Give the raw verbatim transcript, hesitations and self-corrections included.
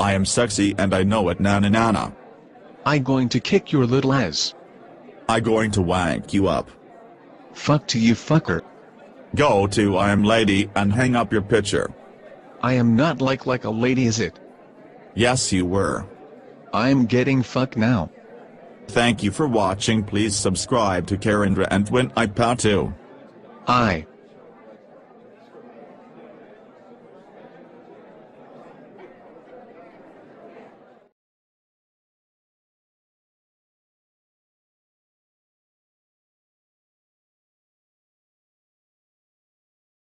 I am sexy and I know it, nana nana. I going to kick your little ass. I going to wank you up. Fuck to you fucker. Go to I am lady and hang up your picture. I am not like like a lady, is it? Yes you were. I'm getting fucked now. Thank you for watching. Please subscribe to Karindra and twenty-two. I.